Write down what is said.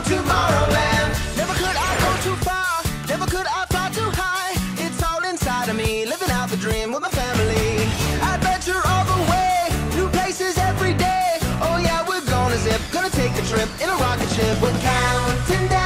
Tomorrowland. Never could I go too far, never could I fly too high. It's all inside of me, living out the dream with my family. Adventure all the way, new places every day. Oh yeah, we're gonna zip, gonna take a trip in a rocket ship. We're counting down